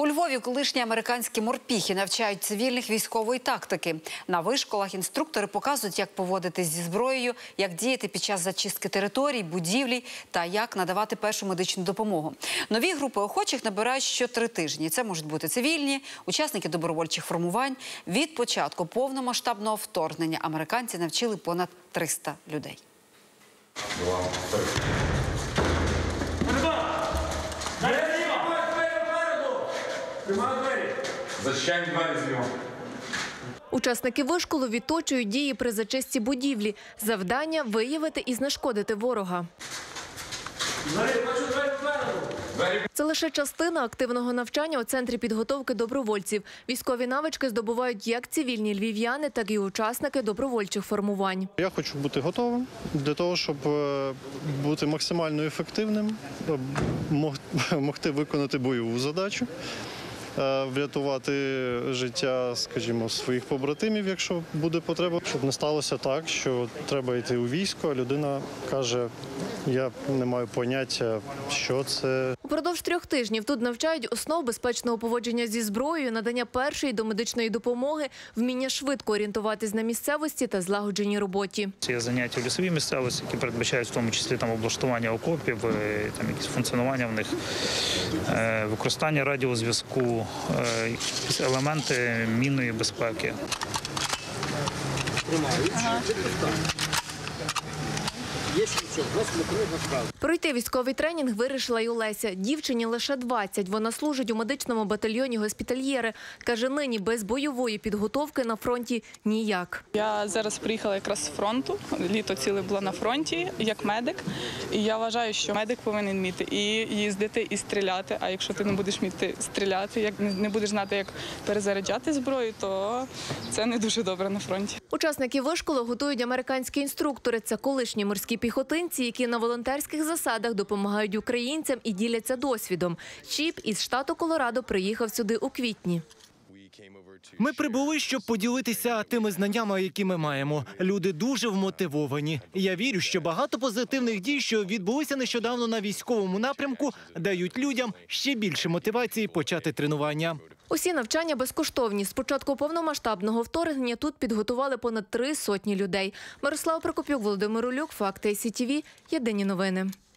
У Львові колишні американські морпіхи навчають цивільних військової тактики. На вишколах інструктори показують, як поводитись зі зброєю, як діяти під час зачистки територій, будівлі та як надавати першу медичну допомогу. Нові групи охочих набирають що 3 тижні. Це можуть бути цивільні, учасники добровольчих формувань. Від початку повномасштабного вторгнення американці навчили понад 300 людей. Зачищаємо двері зліва. Учасники вишколу відточують дії при зачистці будівлі. Завдання – виявити і знешкодити ворога. Це лише частина активного навчання у центрі підготовки добровольців. Військові навички здобувають як цивільні львів'яни, так і учасники добровольчих формувань. Я хочу бути готовим для того, щоб бути максимально ефективним, могти виконати бойову задачу, врятувати життя, скажімо, своїх побратимів, якщо буде потреба. Щоб не сталося так, що треба йти у військо, а людина каже, я не маю поняття, що це. Упродовж 3 тижнів тут навчають основ безпечного поводження зі зброєю, надання першої домедичної допомоги, вміння швидко орієнтуватись на місцевості та злагодженій роботі. Це заняття в лісовій місцевості, які передбачають в тому числі облаштування окопів, якісь функціонування в них, використання радіозв'язку, якісь елементи мінної безпеки. Пройти військовий тренінг вирішила й Олеся. Дівчині лише 20. Вона служить у медичному батальйоні госпітальєри. Каже, нині без бойової підготовки на фронті ніяк. Я зараз приїхала якраз з фронту. Літо ціле була на фронті як медик. І я вважаю, що медик повинен вміти і їздити, і стріляти. А якщо ти не будеш вміти стріляти, як не будеш знати, як перезаряджати зброю, то це не дуже добре на фронті. Учасники вишколу готують американські інструктори. Це колишні морські піхотинці, які на волонтерських засадах допомагають українцям і діляться досвідом. Чіп із штату Колорадо приїхав сюди у квітні. Ми прибули, щоб поділитися тими знаннями, які ми маємо. Люди дуже вмотивовані. Я вірю, що багато позитивних дій, що відбулися нещодавно на військовому напрямку, дають людям ще більше мотивації почати тренування. Усі навчання безкоштовні. З початку повномасштабного вторгнення тут підготували понад 300 людей. Мирослава Прокопюк, Володимир Улюк, Факти СІТВ. Єдині новини.